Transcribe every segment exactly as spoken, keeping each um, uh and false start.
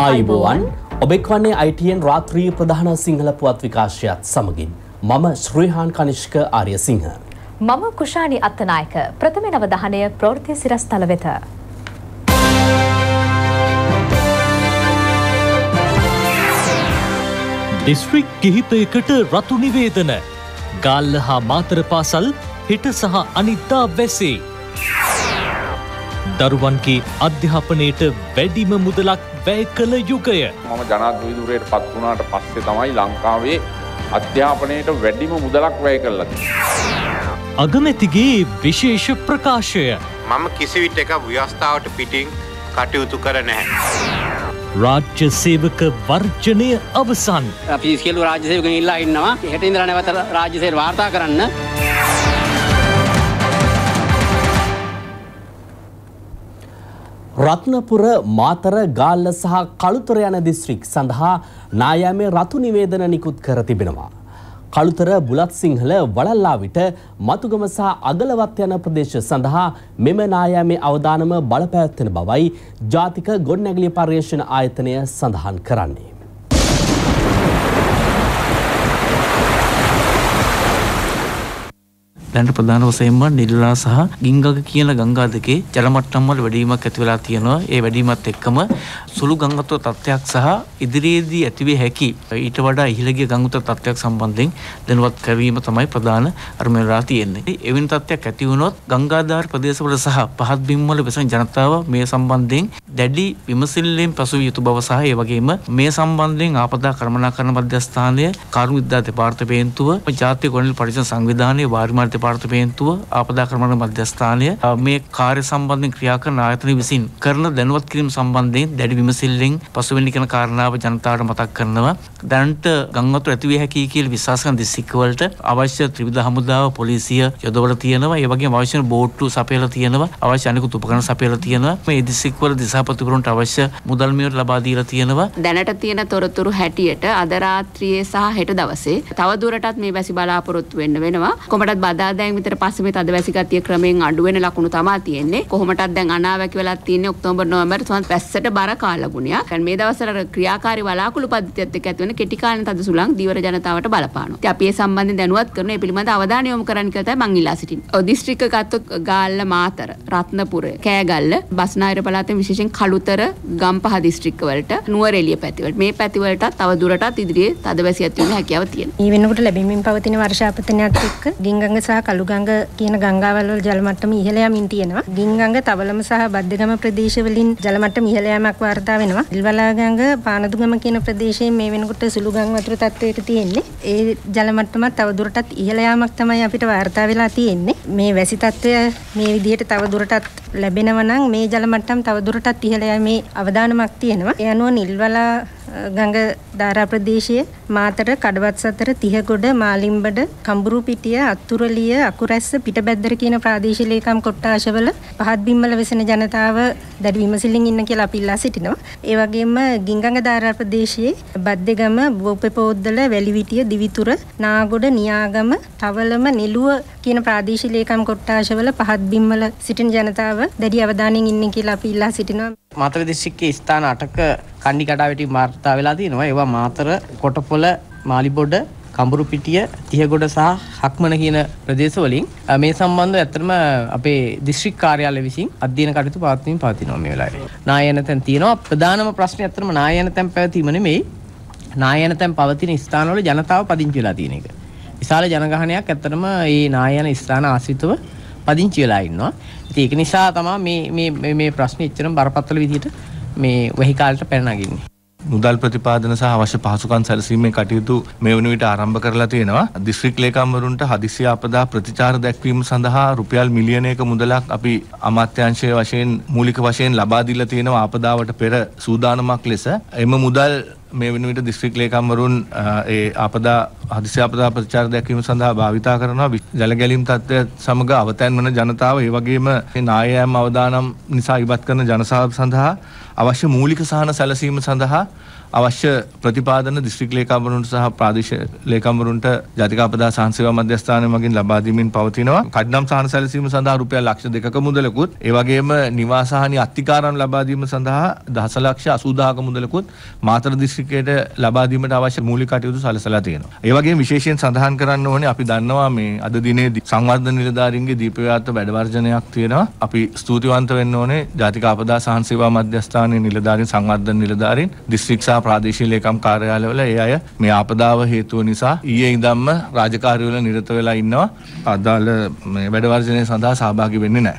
ආයුබෝවන් ඔබ එක්වන්නේ I T N රාත්‍රී ප්‍රධාන සිංහල පුවත් විකාශයත් සමගින් මම ශ්‍රීහාන් කනිෂ්ක ආර්යසිංහ මම කුෂානි අත්තනායක ප්‍රථම නවධානය ප්‍රවෘත්ති සිරස්තල වෙත දිස්ත්‍රික් කිහිපයකට රතු නිවේදන ගාල්ල හා මාතර පාසල් හෙට සහ අනිද්දා වැසේ දරුවන්ගේ අධ්‍යාපනයට වැඩිම මුදලක් වැය කළ යුගය. මම ජනාධිපතිවරයාට පත් වුණාට පස්සේ තමයි ලංකාවේ අධ්‍යාපනයට වැඩිම මුදලක් වැය කළා තියෙන්නේ. අගමැතිගේ විශේෂ ප්‍රකාශය. මම කිසි විටක ව්‍යවස්ථාවට පිටින් කටයුතු කර නැහැ. රාජ්‍ය සේවක වර්ජනය අවසන්. අපි සියලු රාජ්‍ය සේවකයන් ඉල්ලා ඉන්නවා හෙට ඉඳලා නැවත රාජ්‍ය සේවය වාර්තා කරන්න. රත්නපුර මාතර ගාල්ල සහ කළුතර යන දිස්ත්‍රික් සඳහා නායාමේ රතු නිවේදන නිකුත් කර තිබෙනවා. කළුතර බුලත් සිංහල වඩල්ලාවිට මතුගම සහ අගලවත් යන ප්‍රදේශ සඳහා මෙම නායාමේ අවදානම බලපැවැත්වෙන බවයි ජාතික ගොඩනැගිලි පර්යේෂණ ආයතනය සඳහන් කරන්නේ. දැනට ප්‍රධාන වශයෙන්ම නිල්ලා සහ ගිංගග කියන ගංගා දෙකේ ජල මට්ටම් වල වැඩිවීමක් ඇති වෙලා තියෙනවා. ඒ වැඩිවීමත් එක්කම සුළු ගංගාතුර තත්ත්වයක් සහ ඉදිරියේදී ඇතිවිය හැකි ඊට වඩා ඉහළ ගිය ගංගාතුර තත්ත්වයක් සම්බන්ධයෙන් දැනුවත් කරවීම තමයි ප්‍රධාන අරමුණලා තියෙන්නේ. එවැනි තත්ත්වයක් ඇති වුණොත් ගංගාධාර ප්‍රදේශවල සහ පහත් බිම් වල වෙසෙන ජනතාව මේ සම්බන්ධයෙන් දැඩි විමසිල්ලෙන් පසුවිය යුතු බව සහ ඒ වගේම මේ සම්බන්ධයෙන් ආපදා කළමනාකරණ මධ්‍යස්ථානය, කාර්මික විද්‍යා දෙපාර්තමේන්තුව, ජාතික ගොඩනැගිලි පරිශ්‍රණ සංවිධානයේ වාරිමාර්ග දෙපාර්තමේන්තුව, ආපදා කළමනාකරණ මධ්‍යස්ථානය මේ කාර්ය සම්බන්ධයෙන් ක්‍රියා කරන ආයතන විසින් කරන දැනුවත් කිරීම සම්බන්ධයෙන් දැඩි විමසිල්ලෙන් පසුවෙන්න කියන කාරණාව ජනතාවට මතක් කරනවා. දැනට ගංගාතුර ඇතිවිය හැකි කියලා විශ්වාස කරන දිස්ත්‍රික්කවලට අවශ්‍ය ත්‍රිවිධ හමුදාව, පොලිසිය යොදවලා තියෙනවා. ඒ වගේම අවශ්‍ය බෝට්ටු සපයලා තියෙනවා. අවශ්‍ය අනිකුත් උපකරණ සපයලා තියෙනවා. මේ දිස්ත්‍රික්කවල දිසාපතිවරුන්ට අවශ්‍ය මුදල් මෙහෙර ලබා දීලා තියෙනවා. දැනට තියෙන තොරතුරු හැටියට අද රාත්‍රියේ සහ හෙට දවසේ තව දුරටත් මේ වැසි බලාපොරොත්තු වෙන්න වෙනවා. කොහොමදත් බදාදායෙන් විතර පස්සේ මේ තද වැසි ගතිය ක්‍රමයෙන් අඩු වෙන ලකුණු තමයි තියෙන්නේ. කොහොමදත් දැන් අනාවැකි වෙලා තියෙන්නේ ඔක්තෝබර් නොවැම්බර් වැස්සට බර කාලගුණයක්. දැන් මේ දවස්වල ක්‍රියාකාරී වලාකුළු පද්ධතියත් එක්ක ඇති වෙන කෙටි කාලින තද සුළං දීවර ජනතාවට බලපානවා. ඉතින් අපි ඒ සම්බන්ධයෙන් දැනුවත් කරන ඒ පිළිබඳ අවධානය යොමු කරන්න කියලා තමයි මම ඉල්ලා සිටින්නේ. ඔය දිස්ත්‍රික්ක ගත්තොත් ගාල්ල, මාතර, රත්නපුර, කෑගල්ල, බස්නාහිර පළාතෙන් විශේෂයෙන් කළුතර, ගම්පහ දිස්ත්‍රික්ක වලට, නුවරඑළිය පැති වලට මේ පැති වලට තව දුරටත් ඉදිරියේ තද වැසි ඇති වෙන හැකියාව තියෙනවා. මේ වෙනකොට ලැබෙමින් පවතින වර්ෂාපතනයත් එක්ක ගින්ගඟ සහ කළුගඟ කියන ගංගාවල් වල ජල මට්ටම ඉහළ යමින් තියෙනවා. ගින්ගඟ, තවලම සහ බද්දගම ප්‍රදේශ වලින් ජල මට්ටම ඉහළ යාමක් වාර්තා වෙනවා. ඉල්වලා ගඟ, පානදුගම කියන ප්‍රදේශයෙන් මේ වෙනකොට සුළු ගම් වතුර තත්ත්වයක තියෙන්නේ. ඒ ජල මට්ටම තව දුරටත් ඉහළ යාමක් තමයි අපිට වාර්තා වෙලා තියෙන්නේ. මේ වැසි තත්ත්වය මේ විදිහට තව දුරටත් ලැබෙනවා නම් මේ ජල මට්ටම තව දුරටත් ඉහළ යෑමේ අවදානමක් තියෙනවා. ඒ අනුව නිල්වලා ගඟ ධාරා ප්‍රදේශයේ මාතර, කඩවත් සතර, තිහගොඩ, මාලිම්බඩ, කඹුරුපිටිය, අතුරුලිය, අකුරැස්ස, පිටබැද්දර කියන ප්‍රාදේශීය ලේකම් කොට්ටාශවල පහත් බිම්වල වෙසෙන ජනතාව දැඩි විමසිල්ලෙන් ඉන්න කියලා අපි ඉල්ලා සිටිනවා. ඒ වගේම ගින්ගඟ ධාරා ප්‍රදේශයේ බද්දේගම, බෝපෙපෝද්දල, වැලිවිටිය, දිවිතුර, නාගොඩ, නියාගම, තවලම, නෙළුව කියන ප්‍රාදේශීය ලේකම් කොට්ටාශවල පහත් බිම්වල සිටින ජනතාව දැඩි අවධානයෙන් ඉන්න කියලා අපි ඉල්ලා සිටිනවා. මාතර දිස්ත්‍රික්කයේ ස්ථාන අටක කණ්ඩි කඩාවැටි වාර්තා වෙලා තියෙනවා. ඒවා මාතර, කොටපොළ, මාලිබොඩ, කඹුරුපිටිය, තිහගොඩ සහ හක්මන කියන ප්‍රදේශ වලින් මේ සම්බන්ධව ඇත්තටම අපේ දිස්ත්‍රික් කාර්යාලය විසින් අධ්‍යයන කටයුතු පවත්වමින් පවතිනවා මේ වෙලාවේ. නායන තැන් තියෙනවා. ප්‍රධානම ප්‍රශ්නේ ඇත්තටම නායන තැන් පැවතීම නෙමෙයි. නායන තැන් පවතින ස්ථානවල ජනතාව පදිංචි වෙලා තියෙන එක. විශාල ජනගහනයක් ඇත්තටම මේ නායන ස්ථාන ආශ්‍රිතව පදිංචි වෙලා ඉන්නවා. ඉතින් ඒක නිසා තමයි මේ මේ මේ ප්‍රශ්නේ එච්චරම බරපතල විදිහට මේ වෙහි කාලයට පැන නගින්නේ. මුදල් ප්‍රතිපාදන සහ අවශ්‍ය පහසුකම් සැලසීමේ කටයුතු මේ වන විට ආරම්භ කරලා තියෙනවා. දිස්ත්‍රික් ලේකම්වරුන්ට හදිසි ආපදා ප්‍රතිචාර දැක්වීම සඳහා රුපියල් මිලියනයක මුදලක් අපි අමාත්‍යාංශයේ වශයෙන් මූලික වශයෙන් ලබා දීලා තියෙනවා ආපදාවට පෙර සූදානමක් ලෙස. එම මුදල් මේ වෙන විට දිස්ත්‍රික් ලේකම්වරුන් ඒ ආපදා හදිසි ආපදා ප්‍රතිචාර දැක්වීම සඳහා භාවිතා කරනවා. ජල ගැලීම් තත්ත්වය සමග අවතැන් වන ජනතාව ඒ වගේම නායෑම් අවදානම් නිසා ඉවත් කරන ජනසහභාගීත්වය සඳහා අවශ්‍ය මූලික සහන සැලසීම සඳහා අවශ්‍ය ප්‍රතිපාදන දිස්ත්‍රික් ලේකම්වරුන්ට සහ ප්‍රාදේශීය ලේකම්වරුන්ට ජාතික අපදා සහන සේවා මධ්‍යස්ථානය මගින් ලබා දීමින් පවතිනවා. කඩනම් සහන සැලසීම සඳහා රුපියල් ලක්ෂ දෙකක මුදලකුත්, ඒ වගේම නිවාසහානි අත්තිකාරම් ලබා දීම සඳහා දහස් ලක්ෂ අසූ දහක මුදලකුත් මාතර දිස්ත්‍රික්කයට ලබා දීමට අවශ්‍ය මූලික කටයුතු සලසලා තියෙනවා. ඒ වගේම විශේෂයෙන් සඳහන් කරන්න ඕනේ අපි දන්නවා මේ අද දිනේ සංවර්ධන නිලධාරීන්ගේ දීපව්‍යාප්ත වැඩවර්ජනයක් තියෙනවා. අපි ස්තුතිවන්ත වෙන්න ඕනේ ජාතික අපදා සහන සේවා මධ්‍යස්ථානයේ නිලධාරීන්, සංවර්ධන නිලධාරීන්, දිස්ත්‍රික් සහ ප්‍රාදේශීය ලේකම් කාර්යාලවල ඒ අය මේ ආපදාව හේතුව නිසා ඊයේ ඉඳන්ම රාජකාරිවල නිරත වෙලා ඉන්නවා. අදාළ මේ වැඩවර්ජනය සඳහා සහභාගී වෙන්නේ නැහැ.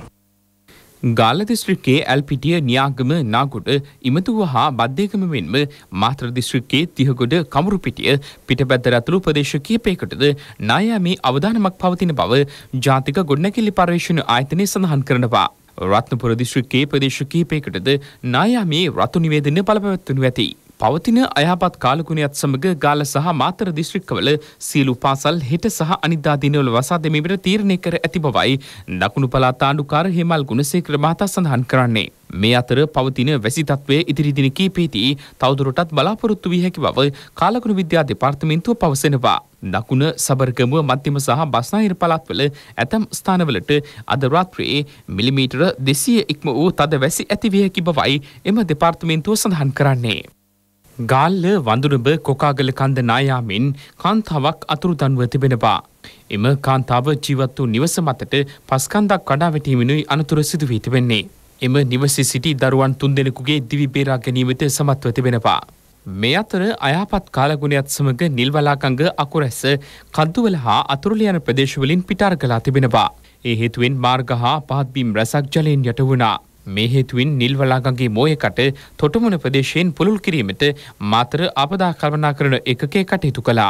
ගාල්ල දිස්ත්‍රික්කයේ ඇල්පිටිය, නියාගම, නාගොඩ, ඉමතුව හා බද්දේගම මෙන්ම මාතර දිස්ත්‍රික්කයේ තිහගොඩ, කමුරුපිටිය, පිටපැද්ද ඇතුළු ප්‍රදේශ කිහිපයකටද නායාමේ අවදානමක් පවතින බව ජාතික ගොඩනැගිලි පර්යේෂණ ආයතනය සඳහන් කරනවා. රත්නපුර දිස්ත්‍රික්කයේ ප්‍රදේශ කිහිපයකටද නායාමේ රතු නිවේදන බලපැවැත්වනු ඇති. පවතින අයහපත් කාලගුණයත් සමග ගාල්ල සහ මාතර දිස්ත්‍රික්කවල සියලු පාසල් හෙට සහ අනිද්දා දිනවල වසා දැමීමට තීරණය කර ඇති බවයි දකුණු පළාත් ආණ්ඩුකාර හේමල් ගුණසේකර මහතා සඳහන් කරන්නේ. මේ අතර පවතින වැසි තත්ත්වය ඉදිරි දින කිහිපෙදී තවදුරටත් බලාපොරොත්තු විය හැකි බව කාලගුණ විද්‍යා දෙපාර්තමේන්තුව පවසනවා. දකුණ සබරගමුව, මධ්‍යම සහ බස්නාහිර පළාත්වල ඇතැම් ස්ථානවලට අද රාත්‍රියේ මිලිමීටර දෙසිය ඉක්ම වූ තද වැසි ඇති විය හැකි බවයි එම දෙපාර්තමේන්තුව සඳහන් කරන්නේ. ගාල්ල වඳුරඹ කොකාගල කන්ද නායාමෙන් කාන්තාවක් අතුරුදන්ව තිබෙනවා. එම කාන්තාව ජීවත් වූ නිවස මතට පස්කන්දක් කඩා වැටීමෙනුයි අනතුර සිදු වී තිබෙන්නේ. එම නිවසේ සිටි දරුවන් තුන්දෙනෙකුගේ දිවි බේරා ගැනීමට සමත්ව තිබෙනවා. මේ අතර අයහපත් කාලගුණයත් සමග නිල්වලාකංග, අකුරැස්ස, කද්දුවල හා අතුරුල යන ප්‍රදේශවලින් පිටාර කළා තිබෙනවා. ඒ හේතුවෙන් මාර්ග හා පහත් බිම් රැසක් ජලයෙන් යට වුණා. මේ හේතුවෙන් නිල්වලාගඟේ මෝයකට තොටමුණ ප්‍රදේශයෙන් පුළුල් කිරීමට මාතර ආපදා කළමනාකරණ ඒකකය කටයුතු කළා.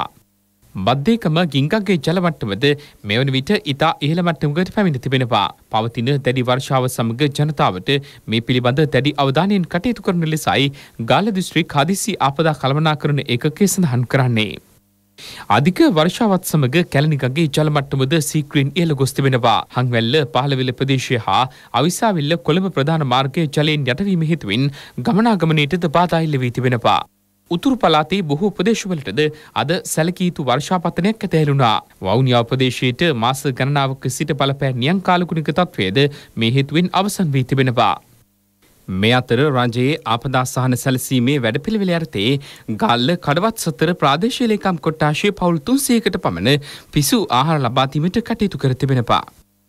බද්දේකම ගිංගගේ ජල මට්ටමද මෙවන විට ඉතා ඉහළ මට්ටමකට පැමිණ තිබෙනවා. පවතින දැඩි වර්ෂාව සමග ජනතාවට මේ පිළිබඳ දැඩි අවධානයෙන් කටයුතු කරන ලෙසයි ගාල්ල දිස්ත්‍රික් හදිසි ආපදා කළමනාකරණ ඒකකය සඳහන් කරන්නේ. අධික වර්ෂාවත් සමග කැලණිගඟේ ජල මට්ටමද සීක්‍රීන් ඉහළ ගොස් තිබෙනවා. හංවැල්ල, පහළවෙල ප්‍රදේශය හා අවිසාවිල්ල කොළඹ ප්‍රධාන මාර්ගයේ ජලයෙන් යටවීම හේතුවෙන් ගමනාගමනයටද බාධා එල්ල වී තිබෙනවා. උතුරු පළාතේ බොහෝ ප්‍රදේශවලටද අද සැලකිය යුතු වර්ෂාපතනයක් ඇතැහෙළුණා. වවුනියාව ප්‍රදේශයට මාස ගණනාවක සිට බලපෑ නියං කාලගුණික තත්ත්වයද මේ හේතුවෙන් අවසන් වී තිබෙනවා. මේ අතර රජයේ ආපදා සහන සැලසීමේ වැඩපිළිවෙල යටතේ ගාල්ල කඩවත් සතර ප්‍රාදේශීය ලේකම් කොට්ටාශයේ පවුල් තුන්සියයකට පමණ පිසු ආහාර ලබා දීමට කටයුතු කර තිබෙනවා.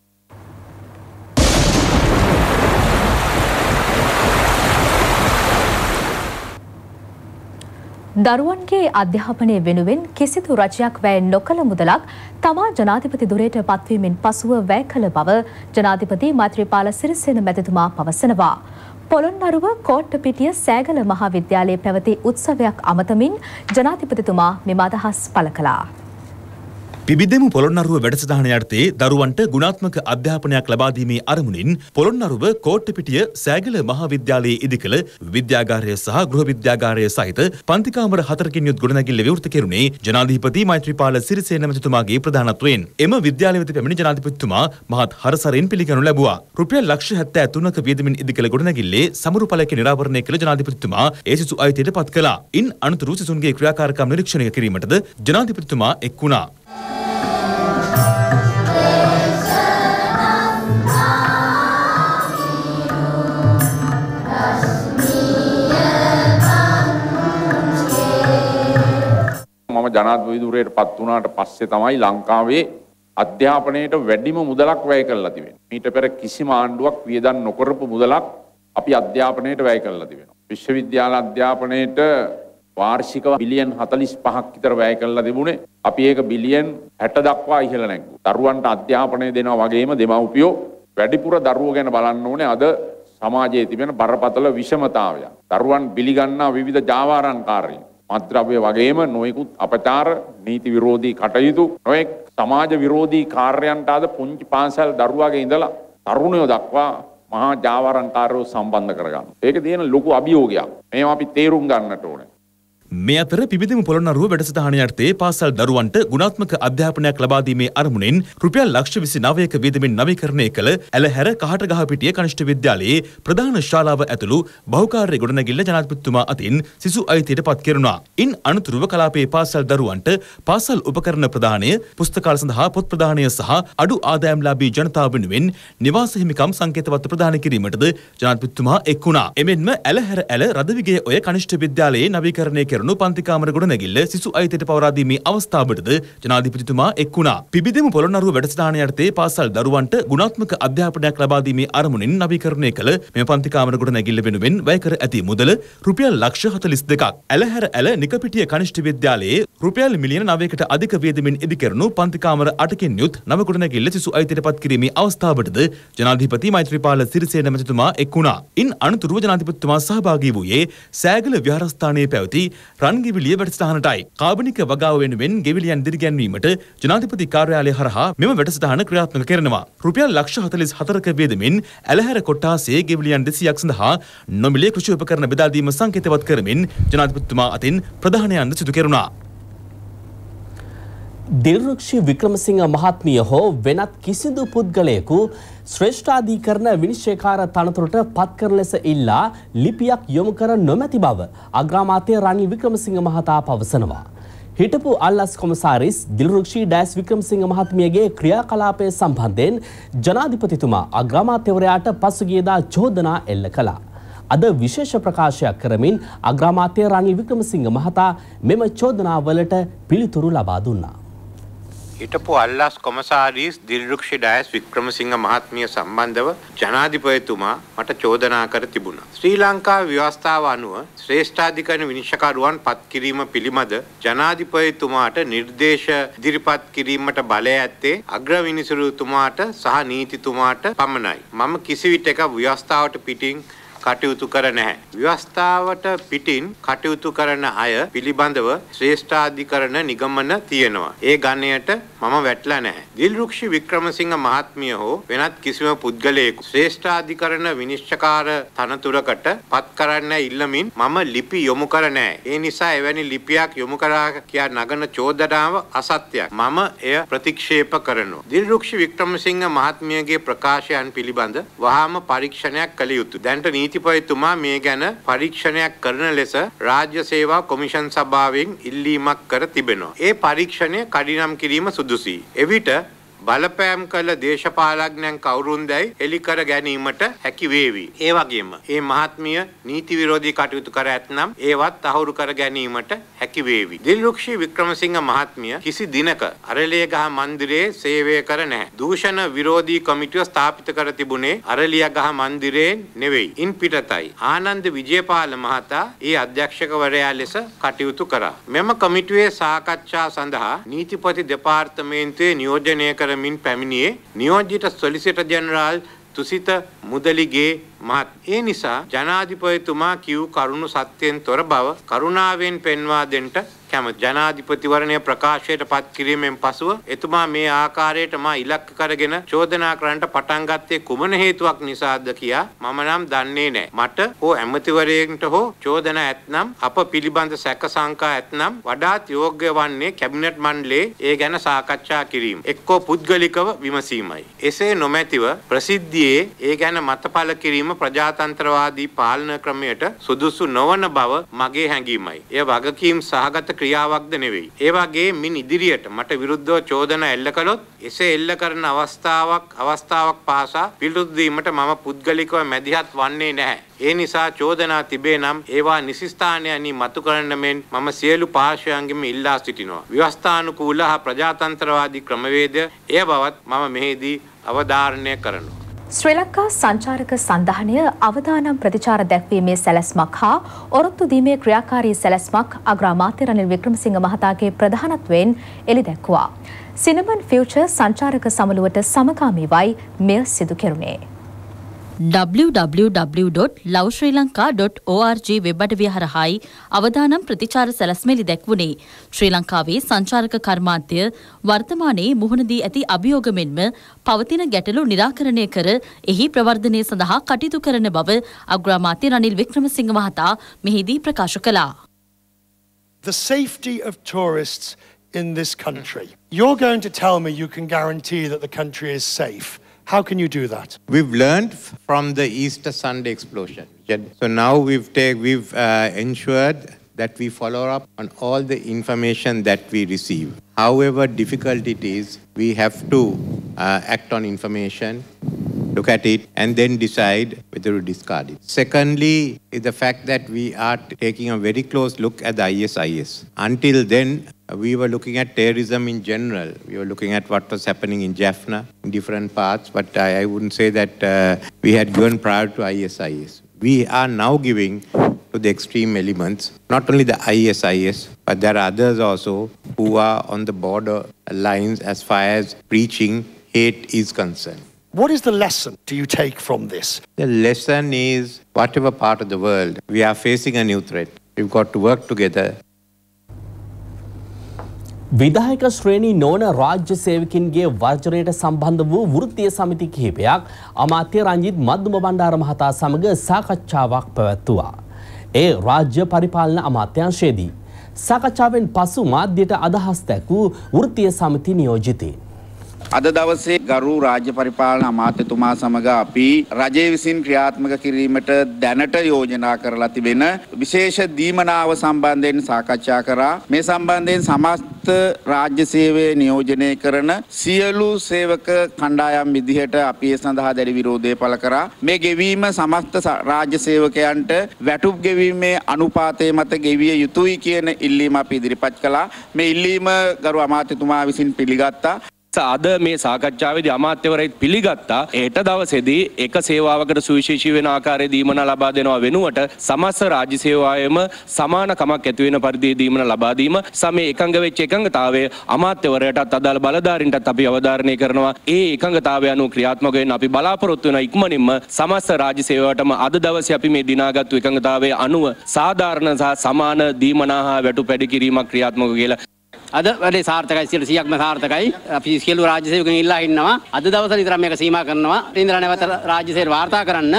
දරුවන්ගේ අධ්‍යාපනය වෙනුවෙන් කිසිදු රජයක් වැය නොකළ මුදලක් තමා ජනාධිපති දුරයට පත්වීමෙන් පසුව වැය කළ බව ජනාධිපති මෛත්‍රීපාල සිරිසේන මැතිතුමා පවසනවා. පොළොන්නරුව කෝට්ටපිටිය සෑගල මහාවිද්‍යාලයේ පැවති උත්සවයක් අමතමින් ජනාධිපතිතුමා මෙම අදහස් පළ කළා. පිබිදෙමු පොළොන්නරුව වැඩසටහන යටතේ දරුවන්ට ගුණාත්මක අධ්‍යාපනයක් ලබා දීමේ අරමුණින් පොළොන්නරුව කෝට්ටපිටිය සෑගල මහාවිද්‍යාලයේ ඉදිකළ විද්‍යාගාරය සහ ගෘහ විද්‍යාගාරය සහිත පන්ති කාමර හතරකින් යුත් ගොඩනැගිල්ල විවෘත කෙරුණේ ජනාධිපති මෛත්‍රීපාල සිරිසේන මැතිතුමාගේ ප්‍රධානත්වයෙන්. එම විද්‍යාලය වෙත පැමිණි ජනාධිපතිතුමා මහත් හරසරින් පිළිගනු ලැබුවා. රුපියල් ලක්ෂ හැත්තෑ තුනක වියදමින් ඉදිකළ ගොඩනැගිල්ලේ සමරු ඵලක නිරාවරණය කළ ජනාධිපතිතුමා ඒ සිසු අයිතියට පත් කළා. ඉන් අනතුරු සිසුන්ගේ ක්‍රියාකාරකම් නිරීක්ෂණය කිරීමටද ජනාධිපතිතුමා එක් වුණා. මම ජනාධිපති ධුරයට පත් වුණාට පස්සේ තමයි ලංකාවේ අධ්‍යාපනයට වැඩිම මුදලක් වැය කරලා තිබෙන්නේ. මීට පෙර කිසිම ආණ්ඩුවක් වියදම් නොකරපු මුදලක් අපි අධ්‍යාපනයට වැය කරලා තිබෙනවා. විශ්වවිද්‍යාල අධ්‍යාපනයට වාර්ෂිකව බිලියන් හතළිස් පහක් විතර වැය කරලා තිබුණේ. අපි ඒක බිලියන් හැට දක්වා ඉහළ නැග්ගුවා. දරුවන්ට අධ්‍යාපනය දෙනවා වගේම දෙමව්පියෝ වැඩිපුර දරුවෝ ගැන බලන්න ඕනේ. අද සමාජයේ තිබෙන බරපතල විෂමතාවය. දරුවන් බිලිගන්නා විවිධ ජාවාරම්කාරීන්, මත්ද්‍රව්‍ය වගේම නොයෙකුත් අපචාර, නීති විරෝධී කටයුතු, නොයෙක් සමාජ විරෝධී කාර්යයන්ට අද පුංචි පාසල් දරුවාගේ ඉඳලා තරුණයෝ දක්වා මහා ජාවාරම්කාරයෝ සම්බන්ධ කරගන්න. ඒක තියෙන ලොකු අභියෝගයක්. මේවා අපි තේරුම් ගන්නට ඕනේ. මේ අතර පිබිදෙමු පොළොන්නරුව වැඩසටහන යටතේ පාසල් දරුවන්ට ගුණාත්මක අධ්‍යාපනයක් ලබා දීමේ අරමුණෙන් රුපියල් ලක්ෂ විසිනවයක වියදමින් නවීකරණය කළ ඇලහැර කහටගහපිටිය කනිෂ්ඨ විද්‍යාලයේ ප්‍රධාන ශාලාව ඇතුළු බහුකාර්ය ගොඩනැගිල්ල ජනාධිපතිතුමා අතින් සිසු අයිතියට පත් කෙරුණා. ඉන් අනතුරුව කලාපයේ පාසල් දරුවන්ට පාසල් උපකරණ ප්‍රදානය, පුස්තකාල සඳහා පොත් ප්‍රදානය සහ අඩු ආදායම්ලාභී ජනතාව වෙනුවෙන් නිවාස හිමිකම් සංකේතවත් ප්‍රදාන කිරීමටද ජනාධිපතිතුමා එක් වුණා. එමෙන්ම ඇලහැර ඇල රදවිගේ ඔය කනිෂ්ඨ විද්‍යාලයේ නවීකරණය කෙරුණු පන්තිකාමර ගොඩනැගිල්ල සිසු අයිතියට පවරා දීමේ අවස්ථාවටද ජනාධිපතිතුමා එක් වුණා. පිබිදෙමු පොළොන්නරුව වැඩසටහන යටතේ පාසල් දරුවන්ට ගුණාත්මක අධ්‍යාපනයක් ලබා දීමේ අරමුණින් නවීකරණය කළ මෙම පන්තිකාමර ගොඩනැගිල්ල වෙනුවෙන් වැය කර ඇති මුදල රුපියල් ලක්ෂ හතළිස් දෙකක්. ඇලහැර ඇල නිකපිටිය කනිෂ්ඨ විද්‍යාලයේ රුපියල් මිලියන නවයකට අධික වියදමින් ඉදිකරනු පන්තිකාමර අටකින් යුත් නව ගොඩනැගිල්ල සිසු අයිතියට පත් කිරීමේ අවස්ථාවටද ජනාධිපති මෛත්‍රීපාල සිරිසේන මැතිතුමා එක් වුණා. ඉන් අනතුරුව ජනාධිපතිතුමා සහභාගී වූයේ සෑගල විහාරස්ථානයේ පැවති රන්ගෙවිලිය වැඩසටහනටයි. කාබනික වගාව වෙනුවෙන් ගෙවිලියන් දිරිගැන්වීමට ජනාධිපති කාර්යාලය හරහා මෙම වැඩසටහන ක්‍රියාත්මක කරනවා. රුපියල් ලක්ෂ හතළිස් හතරක වියදමින් ඇලහැර කොට්ටාසේ ගෙවිලියන් දෙසීයක් සඳහා නොමිලේ කෘෂි උපකරණ බෙදා දීම සංකේතවත් කරමින් ජනාධිපතිතුමා අතින් ප්‍රධානයන් සිදු කෙරුණා. දිල්රුක්ෂි වික්‍රමසිංහ මහත්මිය හෝ වෙනත් කිසිදු පුද්ගලයෙකු ශ්‍රේෂ්ඨාධිකරණ විනිශ්චයකාර තනතුරට පත් කර ලෙස ඉල්ලා ලිපියක් යොමු කර නොමැති බව අග්‍රාමාත්‍ය රනිල් වික්‍රමසිංහ මහතා පවසනවා. හිටපු අල්ලස් කොමසාරිස් දිල්රුක්ෂි ඩෑස් වික්‍රමසිංහ මහත්මියගේ ක්‍රියාකලාපය සම්බන්ධයෙන් ජනාධිපතිතුමා අග්‍රාමාත්‍යවරයාට පසුගියදා චෝදනා එල්ල කළා. අද විශේෂ ප්‍රකාශයක් කරමින් අග්‍රාමාත්‍ය රනිල් වික්‍රමසිංහ මහතා මෙම චෝදනාවලට පිළිතුරු ලබා දුන්නා. හිටපු අල්ලාස් කොමසාරිස් දිල්රුක්ෂි ඩයස් වික්‍රමසිංහ මහත්මිය සම්බන්ධව ජනාධිපතිතුමා මට චෝදනා කර තිබුණා. ශ්‍රී ලංකා ව්‍යවස්ථාව අනුව ශ්‍රේෂ්ඨාධිකරණ විනිශ්චයකරුවන් පත් කිරීම පිළිබඳ ජනාධිපතිතුමාට නිර්දේශ ඉදිරිපත් කිරීමට බලය ඇත්තේ අග්‍ර විනිසුරුතුමාට සහ නීතිතුමාට පමණයි. මම කිසිවිටක ව්‍යවස්ථාවට පිටින් කටයුතු කර නැහැ. ව්‍යවස්ථාවට පිටින් කටයුතු කරන අය පිළිබඳව ශ්‍රේෂ්ඨාධිකරණ නිගමන තියෙනවා. ඒ ගණයට මම වැටලා නැහැ. දිල්රුක්ෂි වික්‍රමසිංහ මහත්මිය හෝ වෙනත් කිසිම පුද්ගලයෙකු ශ්‍රේෂ්ඨාධිකරණ විනිශ්චයකාර තනතුරකට පත් කරන්න ඉල්ලමින් මම ලිපි යොමු කර නැහැ. ඒ නිසා එවැනි ලිපියක් යොමු කරා කියා නගන චෝදනාව අසත්‍යයක්. මම එය ප්‍රතික්ෂේප කරනවා. දිල්රුක්ෂි වික්‍රමසිංහ මහත්මියගේ ප්‍රකාශයන් පිළිබඳ වහාම පරීක්ෂණයක් කළ යුතුය. දැන්ට නීතිපතිතුමා මේ ගැන පරීක්ෂණයක් කරන ලෙස රාජ්‍ය සේවා කොමිෂන් සභාවෙන් ඉල්ලීමක් කර තිබෙනවා. ඒ පරීක්ෂණය කඩිනම් කිරීම සුදුසුයි. එවිට බලපෑම් කළ දේශපාලඥයන් කවුරුන්දැයි එලි කර ගැනීමට හැකි වේවි. ඒ වගේම මේ මහත්මිය නීති විරෝධී කටයුතු කර ඇතනම් ඒවත් අහුරු කර ගැනීමට හැකි වේවි. දිල්රුක්ෂි වික්‍රමසිංහ මහත්මිය කිසි දිනක අරලියගහ මන්දිරයේ සේවය කර නැහැ. දූෂණ විරෝධී කමිටුව ස්ථාපිත කර තිබුණේ අරලියගහ මන්දිරයේ නෙවෙයි. ඉන් පිටතයි ආනන්ද විජේපාල මහතා ඒ අධ්‍යක්ෂකවරයා ලෙස කටයුතු කරා. මෙම කමිටුවේ සාකච්ඡා සඳහා නීතිපති දෙපාර්තමේන්තුවේ නියෝජනය කර මින් පැමිණියේ නියෝජිත සොලිසිටර් ජෙනරාල් තුසිත මුදලිගේ මහත්. ඒ නිසා ජනාධිපතිතුමා කිව් කරුණු සත්‍යයෙන් තොර බව කරුණාවෙන් පෙන්වා දෙන්නට කැමති. ජනාධිපතිවරණය ප්‍රකාශයට පත් කිරීමෙන් පසුව එතුමා මේ ආකාරයට මා ඉලක්ක කරගෙන චෝදනා කරන්නට පටන් ගත්තේ කුමන හේතුවක් නිසාද කියා මම නම් දන්නේ නැහැ. මට හෝ ඇමතිවරයෙකුට හෝ චෝදනා ඇතනම් අප පිළිබඳ සැක සංකා ඇතනම් වඩාත් යෝග්‍ය වන්නේ කැබිනට් මණ්ඩලයේ ඒ ගැන සාකච්ඡා කිරීම. එක්කෝ පුද්ගලිකව විමසීමයි. එසේ නොමැතිව ප්‍රසිද්ධියේ ඒ ගැන මතපල කිරීම ප්‍රජාතන්ත්‍රවාදී පාලන ක්‍රමයට සුදුසු නොවන බව මගේ හැඟීමයි. එය වගකීම් සහගත ක්‍රියාවක්ද නෙවෙයි. ඒ වගේ මින් ඉදිරියට මට විරුද්ධව චෝදනා එල්ල කළොත් එසේ එල්ල කරන අවස්ථාවක් අවස්ථාවක් පාසා පිළිතුරු දීමට මම පුද්ගලිකව මැදිහත් වන්නේ නැහැ. ඒ නිසා චෝදනා තිබේ නම් ඒවා නිසිස්ථානයනි මතු කරන්න මෙන් මම සියලු පාර්ශ්වයන්ගෙන් ඉල්ලා සිටිනවා. ව්‍යවස්ථානුකූල හා ප්‍රජාතන්ත්‍රවාදී ක්‍රමවේදය එය බවත් මම මෙහිදී අවධාරණය කරනවා. ශ්‍රී ලංකා සංචාරක සන්ධානය අවදානම් ප්‍රතිචාර දැක්වීමේ සැලැස්මක් හා ඔරොත්තු දීමේ ක්‍රියාකාරී සැලැස්මක් අග්‍රාමාත්‍ය රනිල් වික්‍රමසිංහ මහතාගේ ප්‍රධානත්වයෙන් එළි දැක්වුවා. සිනමන් ෆියුචර් සංචාරක සමුළුවට සමගාමීවයි මෙය සිදු කෙරුණේ. w w w dot love sri lanka dot org web අඩවිය හරහායි අවදානම් ප්‍රතිචාර සැලැස්මෙලි දැක්වුණේ. ශ්‍රී ලංකාවේ සංචාරක කර්මාන්තය වර්තමානයේ මුහුණ දී ඇති අභියෝග මෙන්ම පවතින ගැටලු නිරාකරණය කර එහි ප්‍රවර්ධනය සඳහා කටයුතු කරන බව අග්‍රාමාත්‍ය රනිල් වික්‍රමසිංහ මහතා මෙහිදී ප්‍රකාශ කළා. the safety of tourists in this country. You're going to tell me you can guarantee that the country is safe. How can you do that? We've learned from the Easter Sunday explosion. So now we've take, we've uh, ensured that we follow up on all the information that we receive. However difficult it is, we have to uh, act on information, look at it, and then decide whether to discard it. Secondly, is the fact that we are taking a very close look at the I S I S. Until then, we were looking at terrorism in general. We were looking at what was happening in Jaffna, in different parts, but I, I wouldn't say that uh, we had given prior to I S I S. We are now giving to the extreme elements, not only the I S I S, but there are others also who are on the border lines as far as preaching hate is concerned. What is the lesson do you take from this? The lesson is, whatever part of the world, we are facing a new threat. We've got to work together. විධායක ශ්‍රේණී නොවන රාජ්‍ය සේවකින්ගේ වර්ජනයට සම්බන්ධ වූ වෘත්තීය සමිති කිහිපයක් අමාත්‍ය රංජිත් මද්දුම බණ්ඩාර මහතා සමග සාකච්ඡාවක් පැවැත්වුවා. ඒ රාජ්‍ය පරිපාලන අමාත්‍යාංශයේදී සාකච්ඡාවෙන් පසු මාධ්‍යයට අදහස් දැක්වූ වෘත්තීය සමිති නියෝජිතයින් අද දවසේ ගරු රාජ්‍ය පරිපාලන අමාත්‍යතුමා සමග අපි රජය විසින් ක්‍රියාත්මක කිරීමට දැනට යෝජනා කරලා තිබෙන විශේෂ දීමනාව සම්බන්ධයෙන් සාකච්ඡා කරා. මේ සම්බන්ධයෙන් සමස්ත රාජ්‍ය සේවය නියෝජනය කරන සියලු සේවක කණ්ඩායම් විදිහට අපි ඒ සඳහා දැඩි විරෝධය පළ කරා. මේ ගෙවීම සමස්ත රාජ්‍ය සේවකයන්ට වැටුප් ගෙවීමේ අනුපාතය මත ගෙවිය යුතුයි කියන ඉල්ලීම අපි ඉදිරිපත් කළා. මේ ඉල්ලීම ගරු අමාත්‍යතුමා විසින් පිළිගත්තා. අද මේ සාකච්ඡාවේදී අමාත්‍යවරයෙක් පිළිගත්තා හෙට දවසේදී එක සේවාවකට සුවිශේෂී වෙන ආකාරයේ දීමන ලබා දෙනවා වෙනුවට සමස්ත රාජ්‍ය සේවාවෙම සමාන කමක් ඇති වෙන පරිදි දීමන ලබා දීම සමේ එකඟ වෙච්ච එකඟතාවය අමාත්‍යවරයටත් අදාළ බලධාරීන්ටත් අපි අවධාරණය කරනවා. ඒ එකඟතාවය අනුව ක්‍රියාත්මක වෙන්න අපි බලාපොරොත්තු වෙන ඉක්මනින්ම සමස්ත රාජ්‍ය සේවාවටම අද දවසේ අපි මේ දිනාගත්තු එකඟතාවය අනුව සාධාරණ සහ සමාන දීමනා හා වැටුප් වැඩි කිරීමක් ක්‍රියාත්මක කියලා අද වැඩේ සාර්ථකයි සියයට සීයක්ම සාර්ථකයි. අපි සියලු රාජ්‍ය සේවකයන් ඉල්ලා ඉන්නවා අද දවසේ විතර මේක සීමා කරනවා. ඉන්ද්‍රා නැවත රාජ්‍ය සේවය වාර්තා කරන්න.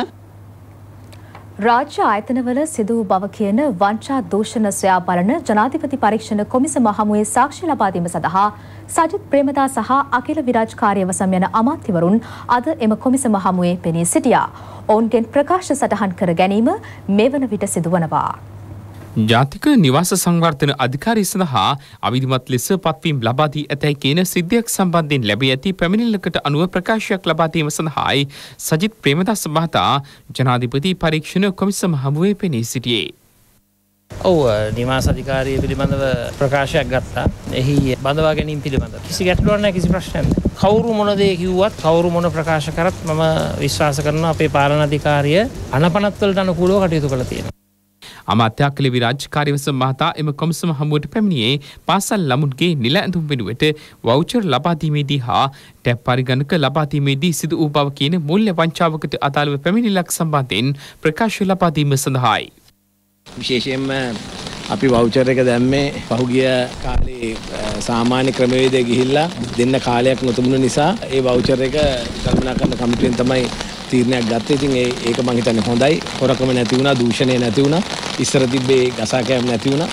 රාජ්‍ය ආයතනවල සිදු වූ බව කියන වංචා දූෂණ සොයා බලන ජනාධිපති පරීක්ෂණ කොමිසම හමුවේ සාක්ෂි ලබා දීම සඳහා සජිත් ප්‍රේමදාස සහ අකිල විරාජ් කාර්යවසම් යන අමාත්‍යවරුන් අද එම කොමිසම හමුවේ පෙනී සිටියා. ඔවුන්ගෙන් ප්‍රකාශ සටහන් කර ගැනීම මෙවන විට සිදුවනවා. ජාතික නිවාස සංවර්ධන අධිකාරිය සඳහා අවිධිමත් ලෙස පත්වීම් ලබා දී ඇතැයි කියන සිද්ධියක් සම්බන්ධයෙන් ලැබී ඇති පැමිණිල්ලකට අනුව ප්‍රකාශයක් ලබා දීම සඳහායි සජිත් ප්‍රේමදාස මහතා ජනාධිපති පරීක්ෂණ කොමිසම හමුවේ පෙනී සිටියේ. ඔව් නිවාස අධිකාරිය පිළිබඳව ප්‍රකාශයක් ගත්තා. එහි බඳවා ගැනීම පිළිබඳව කිසි ගැටලුවක් නැහැ, කිසි ප්‍රශ්නයක් නැහැ. කවුරු මොන දේ කිව්වත් කවුරු මොන ප්‍රකාශ කරත් මම විශ්වාස කරනවා අපේ පාලන අධිකාරිය අනපනත් වලට අනුකූලව කටයුතු කළා තියෙනවා. අමාත්‍ය අකිල විරාජ් කාර්යවසම් මහතා එම කොමිසම හමුවට පැමිණියේ පාසල් ළමුන්ගේ නිල ඇඳුම් වෙනුවට වවුචර් ලබා දීමේදී හා ටැප් පරිගණක ලබා දීමේදී සිදු වූ බව කියන මූල්‍ය වංචාවකට අදාළව පැමිණිල්ලක් සම්බන්ධයෙන් ප්‍රකාශ ලබා දීම සඳහායි. විශේෂයෙන්ම අපි වවුචර් එක දැම්මේ පහුගිය කාලේ සාමාන්‍ය ක්‍රමවේදය ගිහිල්ලා දෙන්න කාලයක් නොතිබුණ නිසා ඒ වවුචර් එක කල්පනා කරන කමිටුවෙන් තමයි තීරණයක් ගත්තේ. ඉතින් ඒ ඒක මම හිතන්නේ හොඳයි. හොරකම නැති වුණා, දූෂණය නැති වුණා, ඉස්සර තිබ්බේ ගසාකෑම් නැති වුණා.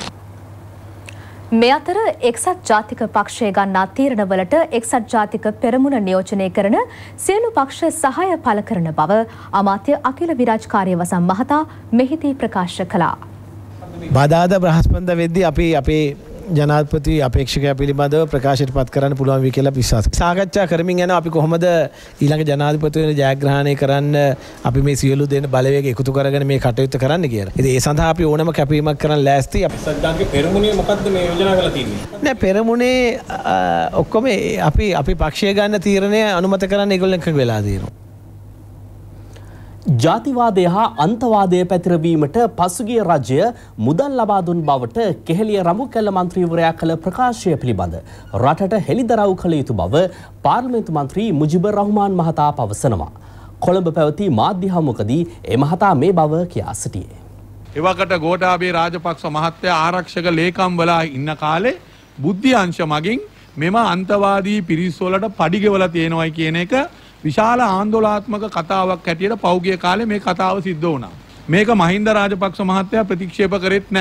මේ අතර එක්සත් ජාතික පක්ෂය ගන්නා තීරණවලට එක්සත් ජාතික පෙරමුණ නියෝජනය කරන සියලු පක්ෂ සහාය පළ කරන බව අමාත්‍ය අකිල විරාජ් කාර්යවසම් මහතා මෙහිදී ප්‍රකාශ කළා. බදාද බ්‍රහස්පන්ද වෙද්දී අපි අපේ ජනාධිපති අපේක්ෂකයා පිළිබඳව ප්‍රකාශයට පත් කරන්න පුළුවන් වෙයි කියලා විශ්වාස කරනවා. සාකච්ඡා කරමින් යනවා අපි කොහොමද ඊළඟ ජනාධිපති වෙන ජයග්‍රහණය කරන්න අපි මේ සියලු දෙන බලවේග එකතු කරගෙන මේ කටයුත්ත කරන්න කියලා. ඉතින් ඒ සඳහා අපි ඕනම කැපීමක් කරන්න ලෑස්ති. අපි සද්දාගේ පෙරමුණේ මොකද්ද මේ යෝජනා කරලා තියෙන්නේ? නෑ පෙරමුණේ ඔක්කොම අපි අපි පක්ෂය ගන්න තීරණය අනුමත කරන්න ඒගොල්ලෝ එකඟ වෙලා තියෙනවා. ජාතිවාදය හා අන්තවාදය පැතිරවීමට පසුගිය රජය මුදල් ලබා දුන් බවට කෙහෙලිය රඹුකැල්ල මන්ත්‍රීවරයා කළ ප්‍රකාශය පිළිබඳ රටට හෙළිදරව් කළ යුතු බව පාර්ලිමේන්තු මන්ත්‍රී මුජිබර් රහ්මාන් මහතා පවසනවා. කොළඹ පැවති මාධ්‍ය හමුවකදී ඒ මහතා මේ බව කියා සිටියේ. එවකට ගෝඨාභය රාජපක්ෂ මහත්තයා ආරක්ෂක ලේකම්වලා ඉන්න කාලේ බුද්ධි අංශ මගින් මෙම අන්තවාදී පිරිස් වලට පඩි ගෙවලා තියෙනවයි කියන එක විශාල ආందోලනාත්මක කතාවක් හැටියට පෞගිය කාලේ මේ කතාව සිද්ධ වුණා. මේක මහින්ද රාජපක්ෂ මහත්තයා ප්‍රතික්ෂේප කරෙත් නැහැ.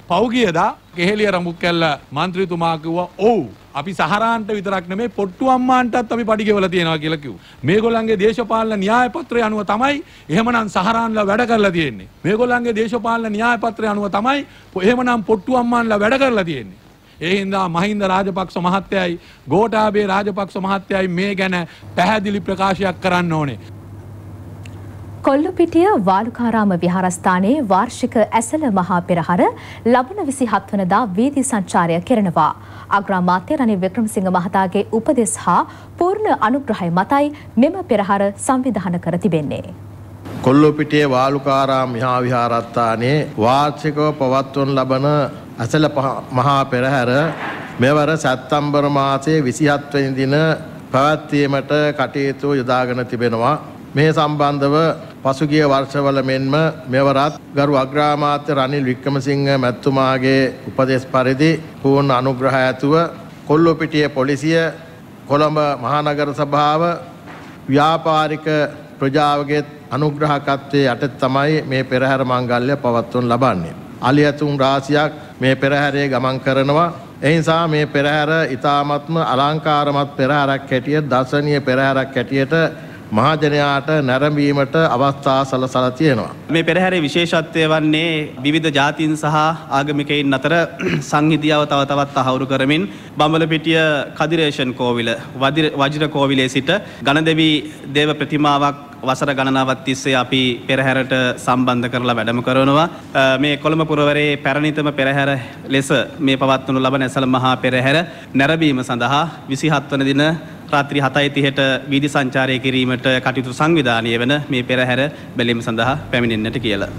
පෞගියදා කෙහෙලිය රඹුක් කැල්ල මන්ත්‍රීතුමා කිව්වා ඔව් අපි සහරාන්ට විතරක් නෙමෙයි පොට්ටු අම්මාන්ටත් අපි පඩි ගෙවලා තියෙනවා කියලා කිව්වා. මේගොල්ලන්ගේ දේශපාලන න්‍යාය පත්‍රය අනුව තමයි එහෙමනම් සහරාන්ලා වැඩ කරලා තියෙන්නේ. මේගොල්ලන්ගේ දේශපාලන න්‍යාය පත්‍රය අනුව තමයි එහෙමනම් පොට්ටු අම්මාන්ලා වැඩ කරලා තියෙන්නේ. ඒ හින්දා මහින්ද රාජපක්ෂ මහත්තයයි ගෝඨාභය රාජපක්ෂ මහත්තයයි මේ ගැන පැහැදිලි ප්‍රකාශයක් කරන්න ඕනේ. කොල්ලුපිටිය වාලුකාරාම විහාරස්ථානයේ වාර්ෂික ඇසළ මහා පෙරහර ලබන විසිහත් වනදා වීදි සංචාරය කෙරෙනවා. අග්‍රාමාත්‍ය රනිල් වික්‍රමසිංහ මහතාගේ උපදෙස් හා පූර්ණ අනුග්‍රහය මතයි මෙම පෙරහර සංවිධානය කර තිබෙන්නේ. කොල්ලුපිටිය වාලුකාරාම මහා විහාරස්ථානයේ වාර්ෂිකව පවත්වන ලබන ඇසළ මහා පෙරහර මෙවර සැප්තැම්බර් මාසයේ විසිහත් වෙනි දින පැවැත්වීමට කටයුතු යොදාගෙන තිබෙනවා. මේ සම්බන්ධව පසුගිය වර්ෂවල මෙන්ම මෙවරත් ගරු අග්‍රාමාත්‍ය රනිල් වික්‍රමසිංහ මැතිතුමාගේ උපදෙස් පරිදි පූර්ණ අනුග්‍රහය ඇතුව කොල්ලුපිටිය පොලිසිය කොළඹ මහනගර සභාව ව්‍යාපාරික ප්‍රජාවගේ අනුග්‍රහකත්වයේ යටතේ තමයි මේ පෙරහැර මංගල්‍ය පවත්වනු ලබන්නේ. අලියතුන් රාශියක් මේ පෙරහැරේ ගමන් කරනවා. ඒ නිසා මේ පෙරහැර ඉතාමත්ම අලංකාරමත් පෙරහැරක් හැටියට දර්ශනීය පෙරහැරක් හැටියට මහජනයාට නැරඹීමට අවස්ථා සලසලා තියෙනවා. මේ පෙරහැරේ විශේෂත්වය වන්නේ විවිධ ජාතීන් සහ ආගමිකයින් අතර සංහිඳියාව තව තවත් තහවුරු කරමින් බඹලපිටිය කදිරේෂන් කෝවිල වජිර කෝවිලේ සිට ගණදෙවි දේව ප්‍රතිමාවක් වසර ගණනාවක් තිස්සේ අපි පෙරහැරට සම්බන්ධ කරලා වැඩම කරනවා. මේ කොළඹ පුරවරේ පැරණිතම පෙරහැර ලෙස මේ පවත්වනු ලබන ඇසළ මහා පෙරහැර නැරඹීම සඳහා විසිහත් වන දින රාත්‍රී හතයි තිහට වීදි සංචාරය කිරීමට කටයුතු සංවිධානය වන මේ පෙරහැර බැලීම සඳහා පැමිණෙන්නට කියලා.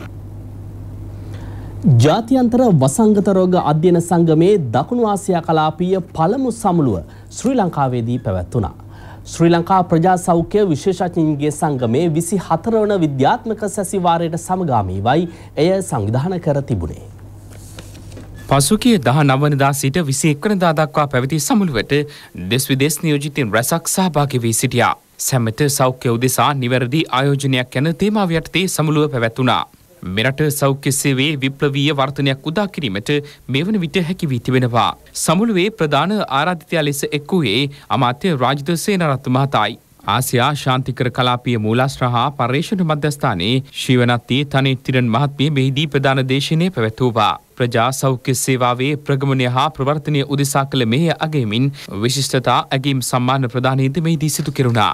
ජාත්‍යන්තර වසංගත රෝග අධ්‍යයන සංගමේ දකුණු ආසියා කලාපීය පළමු සමුළුව ශ්‍රී ලංකාවේදී පැවැත්වුණා. ශ්‍රී ලංකා ප්‍රජා සෞඛ්‍ය විශේෂඥයින්ගේ සංගමේ විසිහතර වන විද්‍යාත්මක සැසිවාරයට සමගාමීවයි එය සංවිධානය කර තිබුණේ. පසුගිය දහනව වනදා සිට විසි එක් වනදා දක්වා පැවති සමුළුවට දෙස් විදෙස් නියෝජිතින් රැසක් සහභාගී වී සිටියා. සැමට සෞඛ්‍ය උදෙසා නිවැරදි ආයෝජනයක් යන තේමාව යටතේ සමුළුව පැවැත්වුණා. මෙරට සෞඛ්‍ය සේවයේ විප්ලවීය වර්ධනයක් උදා කිරීමට මේ වන විට හැකි වී තිබෙනවා. සමුළුවේ ප්‍රධාන ආරාධිතයා ලෙස එක් වූයේ අමාත්‍ය රාජිත සේනාරත්න මහතායි. ආසියා ශාන්තිකර කලාපීය මූලාශ්‍ර හා පර්යේෂණ මධ්‍යස්ථානයේ ශිවනත්ති තනිත්තිරන් මහත්මිය මෙහිදී ප්‍රධාන දේශනය පැවැත්වුවා. ප්‍රජා සෞඛ්‍ය සේවාවේ ප්‍රගමනය හා ප්‍රවර්තනය උදෙසා කළ මෙහෙය අගයමින් විශිෂ්ටතා ඇගීම් සම්මාන ප්‍රදානයද මෙහිදී සිදු කෙරුණා.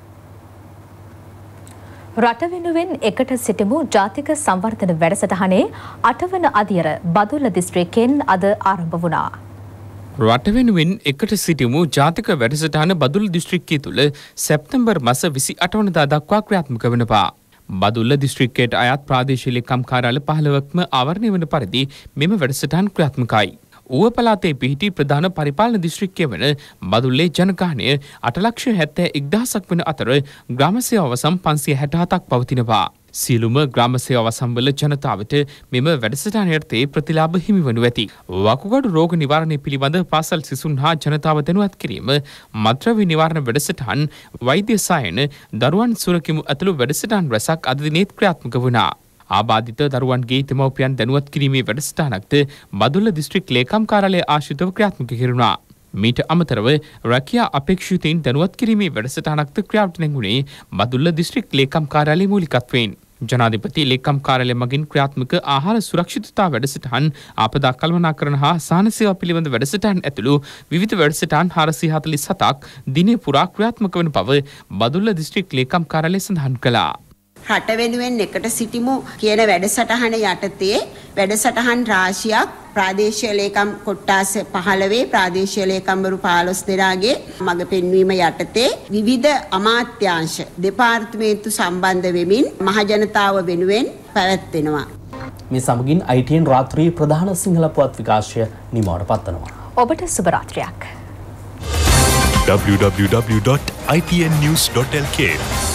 රට වෙනුවෙන් එකට සිටිමු ජාතික සංවර්ධන වැඩසටහනේ අටවන අදියර බදුල්ල දිස්ත්‍රික්කයෙන් අද ආරම්භ වුණා. රට වෙනුවෙන් එකට සිටිමු ජාතික වැඩසටහන බදුල්ල දිස්ත්‍රික්කය තුළ සැප්තැම්බර් මාස විසි අට වනදා දක්වා ක්‍රියාත්මක වනවා. බදුල්ල දිස්ත්‍රික්කයට අයත් ප්‍රාදේශීය ලේකම් කාර්යාල පහළොවක්ම ආවරණය වන පරිදි මෙම වැඩසටහන ක්‍රියාත්මකයි. ඌව පළාතේ පිහිටි ප්‍රධාන පරිපාලන දිස්ත්‍රික්කය වන බදුල්ලේ ජනගහනය අට ලක්ෂ හැත්තෑ එක්දහසක් වන අතර ග්‍රාම සේවා වසම් පන්සිය හැට හතක් පවතිනවා. සියලුම ග්‍රාම සේවා වසම්වල ජනතාවට මෙම වැඩසටහන යටතේ ප්‍රතිලාභ හිමි වනු ඇති. වකුගඩු රෝග නිවාරණය පිළිබඳ පාසල් සිසුන් හා ජනතාව දැනුවත් කිරීම, මත්ද්‍රව්‍ය නිවාරණ වැඩසටහන්, වෛද්‍ය සායන, දරුවන් සුරකිමු ඇතුළු වැඩසටහන් රැසක් අද දිනේත් ක්‍රියාත්මක වුණා. ආබාධිත දරුවන්ගේ දෙමව්පියන් දැනුවත් කිරීමේ වැඩසටහනක්ද බදුල්ල දිස්ත්‍රික් ලේකම් කාර්යාලය ආශ්‍රිතව ක්‍රියාත්මක කෙරුණා. මීට අමතරව රැකියා අපේක්ෂිතයින් දැනුවත් කිරීමේ වැඩසටහනක්ද ක්‍රියාවට නැංගුණේ බදුල්ල දිස්ත්‍රික් ලේකම් කාර්යාලයේ මූලිකත්වයෙන්. ජනාධිපති ලේකම් කාර්යාලය මගින් ක්‍රියාත්මක ආහාර සුරක්ෂිතතා වැඩසටහන්, ආපදා කළමනාකරණ හා සාහන සේවා පිළිබඳ වැඩසටහන් ඇතුළු විවිධ වැඩසටහන් හාරසිය හතළිස් හතක් දිනය පුරා ක්‍රියාත්මක වන බව බදුල්ල දිස්ත්‍රික් ලේකම් කාර්යාලය සඳහන් කළා. රට වෙනුවෙන් එකට සිටිමු කියන වැඩසටහන යටතේ වැඩසටහන් රාශියක් ප්‍රාදේශීය ලේකම් කොට්ටාස පහළොවේ ප්‍රාදේශීය ලේකම්වරු පහළොස් දෙනාගේ මඟ පෙන්වීම යටතේ විවිධ අමාත්‍යාංශ දෙපාර්තමේන්තු සම්බන්ධ වෙමින් මහජනතාව වෙනුවෙන් පැවැත්වෙනවා. මේ සමගින් I T N රාත්‍රී ප්‍රධාන සිංහල පුවත් විකාශය නිමවට පත්වනවා. ඔබට සුබ රාත්‍රියක්. w w w dot i t n news dot l k